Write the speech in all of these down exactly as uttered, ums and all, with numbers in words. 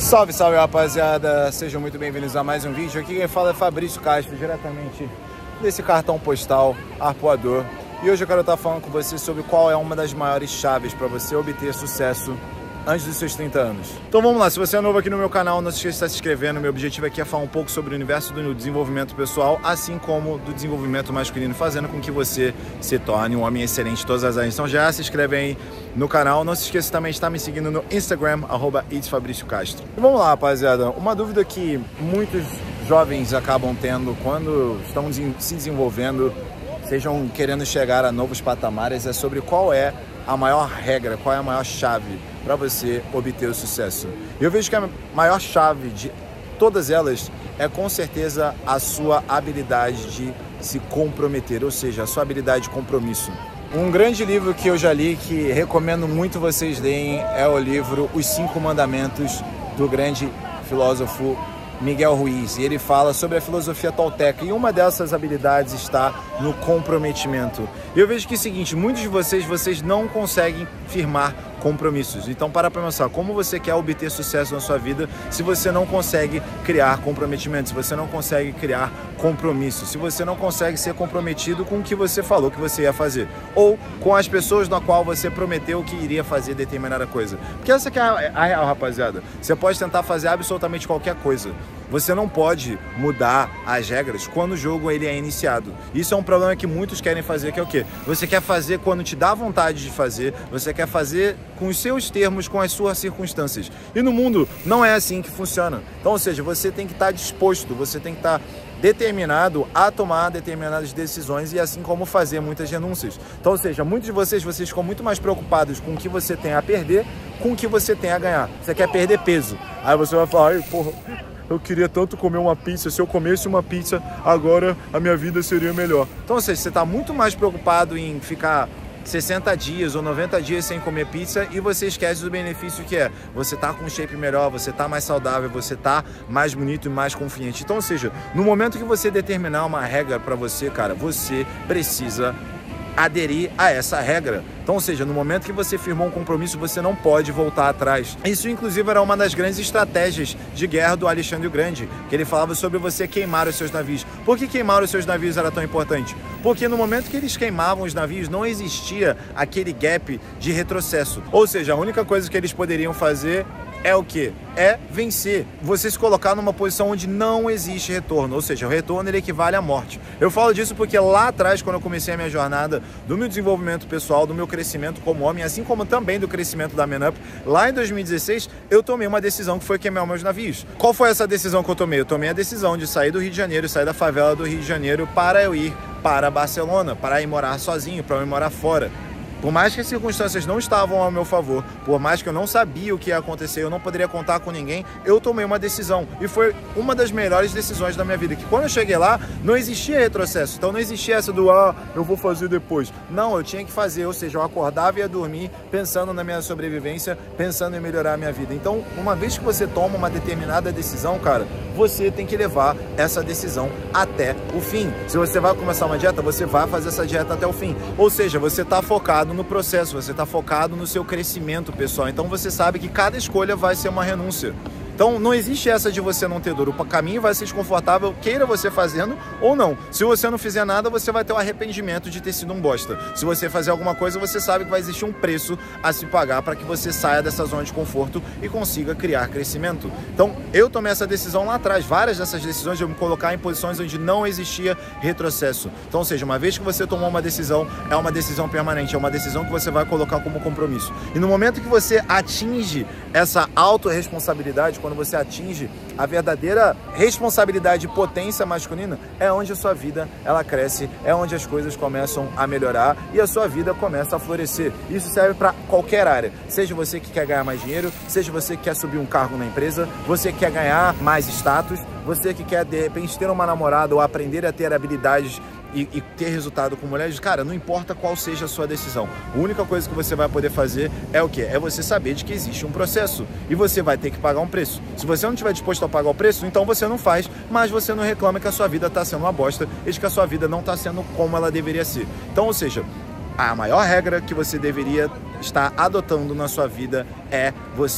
Salve, salve rapaziada, sejam muito bem-vindos a mais um vídeo. Aqui quem fala é Fabrício Castro, diretamente desse cartão postal Arpoador. E hoje eu quero estar falando com você sobre qual é uma das maiores chaves para você obter sucesso antes dos seus trinta anos. Então vamos lá, se você é novo aqui no meu canal, não se esqueça de estar se inscrevendo. Meu objetivo aqui é falar um pouco sobre o universo do desenvolvimento pessoal, assim como do desenvolvimento masculino, fazendo com que você se torne um homem excelente em todas as áreas. Então já se inscreve aí no canal, não se esqueça também de estar me seguindo no Instagram, arroba its Fabrício Castro. E vamos lá, rapaziada, uma dúvida que muitos jovens acabam tendo quando estão se desenvolvendo, sejam querendo chegar a novos patamares, é sobre qual é a maior regra, qual é a maior chave para você obter o sucesso. Eu vejo que a maior chave de todas elas é com certeza a sua habilidade de se comprometer, ou seja, a sua habilidade de compromisso. Um grande livro que eu já li, que recomendo muito vocês leem, é o livro Os Cinco Mandamentos, do grande filósofo Miguel Ruiz, e ele fala sobre a filosofia tolteca, e uma dessas habilidades está no comprometimento. E eu vejo que é o seguinte, muitos de vocês, vocês não conseguem firmar compromissos. Então para pra pensar, como você quer obter sucesso na sua vida se você não consegue criar comprometimento, se você não consegue criar compromisso, se você não consegue ser comprometido com o que você falou que você ia fazer, ou com as pessoas na qual você prometeu que iria fazer determinada coisa. Porque essa que é a, a real, rapaziada. Você pode tentar fazer absolutamente qualquer coisa. Você não pode mudar as regras quando o jogo ele é iniciado. Isso é um problema que muitos querem fazer, que é o quê? Você quer fazer quando te dá vontade de fazer, você quer fazer com os seus termos, com as suas circunstâncias. E no mundo não é assim que funciona. Então, ou seja, você tem que estar disposto, você tem que estar determinado a tomar determinadas decisões e assim como fazer muitas renúncias. Então, ou seja, muitos de vocês, vocês ficam muito mais preocupados com o que você tem a perder, com o que você tem a ganhar. Você quer perder peso. Aí você vai falar, ai, porra, eu queria tanto comer uma pizza, se eu comesse uma pizza, agora a minha vida seria melhor. Então, ou seja, você está muito mais preocupado em ficar sessenta dias ou noventa dias sem comer pizza e você esquece do benefício que é você tá com um shape melhor, você tá mais saudável, você tá mais bonito e mais confiante. Então, ou seja, no momento que você determinar uma regra para você, cara, você precisa aderir a essa regra. Então, ou seja, no momento que você firmou um compromisso, você não pode voltar atrás. Isso, inclusive, era uma das grandes estratégias de guerra do Alexandre o Grande, que ele falava sobre você queimar os seus navios. Por que queimar os seus navios era tão importante? Porque no momento que eles queimavam os navios, não existia aquele gap de retrocesso. Ou seja, a única coisa que eles poderiam fazer é o que? É vencer. Você se colocar numa posição onde não existe retorno. Ou seja, o retorno ele equivale à morte. Eu falo disso porque lá atrás, quando eu comecei a minha jornada do meu desenvolvimento pessoal, do meu crescimento como homem, assim como também do crescimento da Man Up, lá em dois mil e dezesseis, eu tomei uma decisão que foi queimar meus navios. Qual foi essa decisão que eu tomei? Eu tomei a decisão de sair do Rio de Janeiro, sair da favela do Rio de Janeiro para eu ir para Barcelona, para ir morar sozinho, para eu ir morar fora. Por mais que as circunstâncias não estavam ao meu favor, por mais que eu não sabia o que ia acontecer, eu não poderia contar com ninguém, eu tomei uma decisão. E foi uma das melhores decisões da minha vida, que quando eu cheguei lá, não existia retrocesso. Então não existia essa do, ah, eu vou fazer depois. Não, eu tinha que fazer, ou seja, eu acordava e ia dormir pensando na minha sobrevivência, pensando em melhorar a minha vida. Então, uma vez que você toma uma determinada decisão, cara, você tem que levar essa decisão até o fim. Se você vai começar uma dieta, você vai fazer essa dieta até o fim. Ou seja, você está focado no processo, você está focado no seu crescimento pessoal, então você sabe que cada escolha vai ser uma renúncia. Então não existe essa de você não ter dor, o caminho vai ser desconfortável, queira você fazendo ou não. Se você não fizer nada, você vai ter o arrependimento de ter sido um bosta. Se você fazer alguma coisa, você sabe que vai existir um preço a se pagar para que você saia dessa zona de conforto e consiga criar crescimento. Então eu tomei essa decisão lá atrás, várias dessas decisões de eu me colocar em posições onde não existia retrocesso. Então, ou seja, uma vez que você tomou uma decisão, é uma decisão permanente, é uma decisão que você vai colocar como compromisso. E no momento que você atinge essa autorresponsabilidade, quando você atinge a verdadeira responsabilidade e potência masculina, é onde a sua vida ela cresce, é onde as coisas começam a melhorar e a sua vida começa a florescer. Isso serve para qualquer área, seja você que quer ganhar mais dinheiro, seja você que quer subir um cargo na empresa, você que quer ganhar mais status, você que quer de repente ter uma namorada ou aprender a ter habilidades E, e ter resultado com mulheres, cara, não importa qual seja a sua decisão. A única coisa que você vai poder fazer é o quê? É você saber de que existe um processo e você vai ter que pagar um preço. Se você não estiver disposto a pagar o preço, então você não faz, mas você não reclama que a sua vida está sendo uma bosta e de que a sua vida não está sendo como ela deveria ser. Então, ou seja, a maior regra que você deveria estar adotando na sua vida é você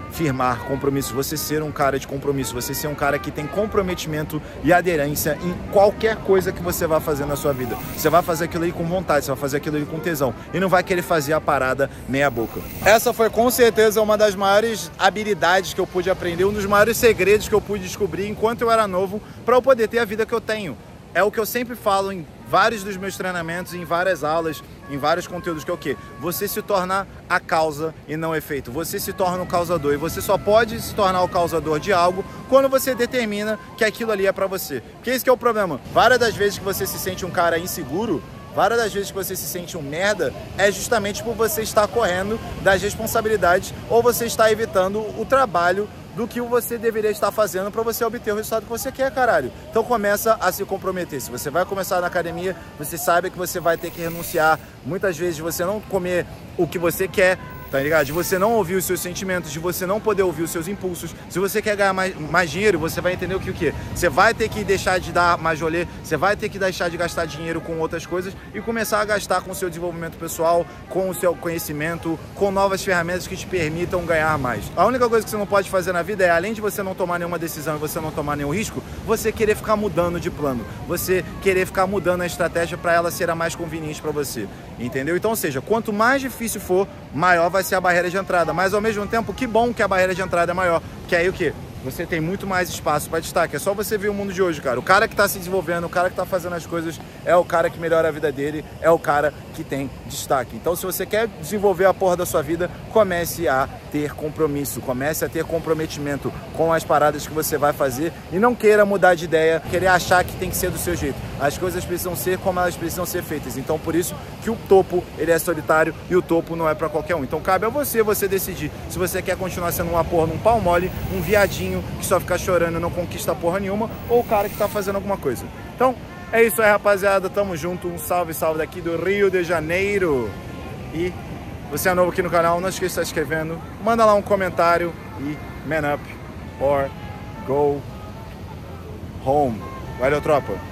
firmar compromissos, você ser um cara de compromisso, você ser um cara que tem comprometimento e aderência em qualquer coisa que você vai fazer na sua vida. Você vai fazer aquilo aí com vontade, você vai fazer aquilo aí com tesão e não vai querer fazer a parada meia boca. Essa foi com certeza uma das maiores habilidades que eu pude aprender, um dos maiores segredos que eu pude descobrir enquanto eu era novo para eu poder ter a vida que eu tenho. É o que eu sempre falo em vários dos meus treinamentos, em várias aulas, em vários conteúdos, que é o quê? Você se tornar a causa e não o efeito. Você se torna o causador e você só pode se tornar o causador de algo quando você determina que aquilo ali é pra você. Porque esse que é o problema. Várias das vezes que você se sente um cara inseguro, várias das vezes que você se sente um merda, é justamente por você estar correndo das responsabilidades ou você está evitando o trabalho do que você deveria estar fazendo para você obter o resultado que você quer, caralho. Então começa a se comprometer. Se você vai começar na academia, você sabe que você vai ter que renunciar. Muitas vezes de você não comer o que você quer, tá ligado? De você não ouvir os seus sentimentos, de você não poder ouvir os seus impulsos. Se você quer ganhar mais, mais dinheiro, você vai entender o que o quê? Você vai ter que deixar de dar mais rolê, você vai ter que deixar de gastar dinheiro com outras coisas e começar a gastar com o seu desenvolvimento pessoal, com o seu conhecimento, com novas ferramentas que te permitam ganhar mais. A única coisa que você não pode fazer na vida é, além de você não tomar nenhuma decisão e você não tomar nenhum risco, você querer ficar mudando de plano, você querer ficar mudando a estratégia para ela ser a mais conveniente para você, entendeu? Então, ou seja, quanto mais difícil for, maior vai ser a barreira de entrada, mas ao mesmo tempo, que bom que a barreira de entrada é maior, porque aí o que? Você tem muito mais espaço para destaque. É só você ver o mundo de hoje, cara. O cara que está se desenvolvendo, o cara que está fazendo as coisas, é o cara que melhora a vida dele, é o cara que tem destaque. Então, se você quer desenvolver a porra da sua vida, comece a ter compromisso, comece a ter comprometimento com as paradas que você vai fazer e não queira mudar de ideia, querer achar que tem que ser do seu jeito. As coisas precisam ser como elas precisam ser feitas. Então, por isso que o topo, ele é solitário e o topo não é para qualquer um. Então, cabe a você, você decidir se você quer continuar sendo uma porra, num pau mole, um viadinho que só fica chorando e não conquista porra nenhuma, ou o cara que tá fazendo alguma coisa. Então, é isso aí, rapaziada. Tamo junto. Um salve, salve daqui do Rio de Janeiro. E você é novo aqui no canal, não esqueça de estar se inscrevendo. Manda lá um comentário e man up or go home. Valeu, tropa.